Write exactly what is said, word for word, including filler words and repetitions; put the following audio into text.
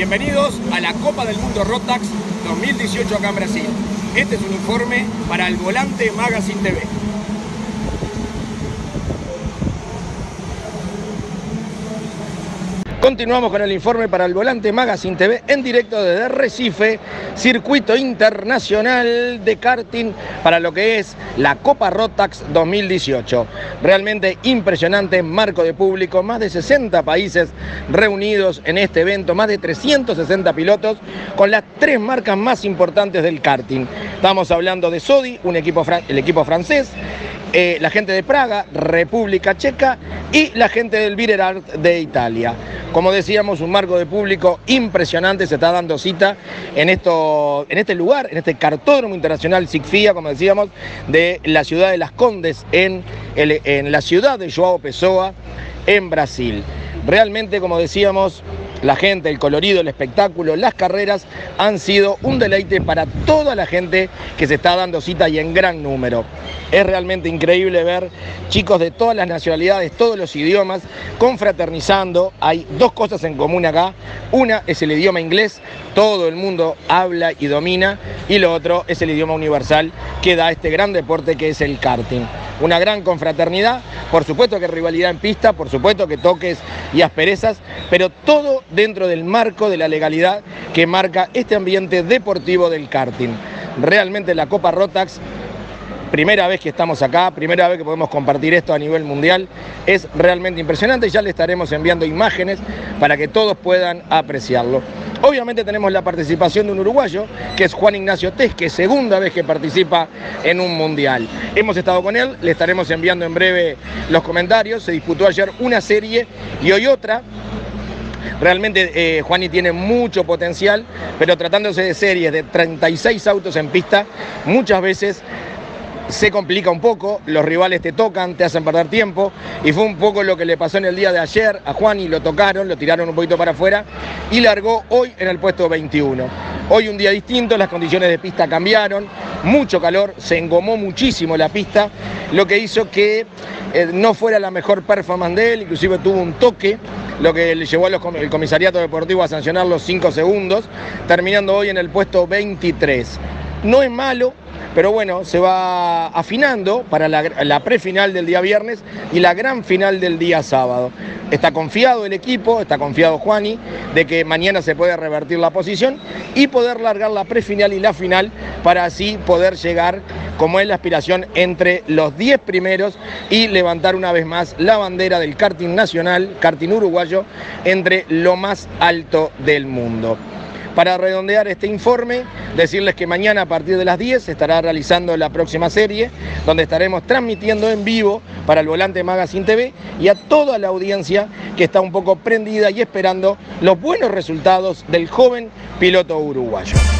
Bienvenidos a la Copa del Mundo Rotax dos mil dieciocho acá en Brasil. Este es un informe para el Volante Magazine T V. Continuamos con el informe para el Volante Magazine T V en directo desde Recife, circuito internacional de karting para lo que es la Copa Rotax dos mil dieciocho. Realmente impresionante marco de público, más de sesenta países reunidos en este evento, más de trescientos sesenta pilotos con las tres marcas más importantes del karting. Estamos hablando de Sodi, un equipo el equipo francés, eh, la gente de Praga, República Checa y la gente del Birer de Italia. Como decíamos, un marco de público impresionante, se está dando cita en, esto, en este lugar, en este cartódromo internacional SICFIA, como decíamos, de la ciudad de Las Condes, en, el, en la ciudad de João Pessoa, en Brasil. Realmente, como decíamos, la gente, el colorido, el espectáculo, las carreras han sido un deleite para toda la gente que se está dando cita y en gran número. Es realmente increíble ver chicos de todas las nacionalidades, todos los idiomas, confraternizando. Hay dos cosas en común acá. Una es el idioma inglés, todo el mundo habla y domina, y lo otro es el idioma universal que da este gran deporte que es el karting. Una gran confraternidad, por supuesto que rivalidad en pista, por supuesto que toques y asperezas, pero todo dentro del marco de la legalidad que marca este ambiente deportivo del karting. Realmente la Copa Rotax, primera vez que estamos acá, primera vez que podemos compartir esto a nivel mundial, es realmente impresionante y ya le estaremos enviando imágenes para que todos puedan apreciarlo. Obviamente tenemos la participación de un uruguayo, que es Juan Ignacio Tesque, segunda vez que participa en un mundial. Hemos estado con él, le estaremos enviando en breve los comentarios. Se disputó ayer una serie y hoy otra. Realmente eh, Juani tiene mucho potencial, pero tratándose de series de treinta y seis autos en pista, muchas veces se complica un poco, los rivales te tocan, te hacen perder tiempo, y fue un poco lo que le pasó en el día de ayer a Juani. Lo tocaron, lo tiraron un poquito para afuera y largó hoy en el puesto veintiuno. Hoy un día distinto, las condiciones de pista cambiaron, mucho calor, se engomó muchísimo la pista, lo que hizo que eh, no fuera la mejor performance de él, inclusive tuvo un toque, lo que le llevó al el comisariato deportivo a sancionar los cinco segundos, terminando hoy en el puesto veintitrés. No es malo, pero bueno, se va afinando para la, la prefinal del día viernes y la gran final del día sábado. Está confiado el equipo, está confiado Juani, de que mañana se puede revertir la posición y poder largar la prefinal y la final para así poder llegar, como es la aspiración, entre los diez primeros y levantar una vez más la bandera del karting nacional, karting uruguayo, entre lo más alto del mundo. Para redondear este informe, decirles que mañana a partir de las diez se estará realizando la próxima serie, donde estaremos transmitiendo en vivo para el Volante Magazine T V y a toda la audiencia que está un poco prendida y esperando los buenos resultados del joven piloto uruguayo.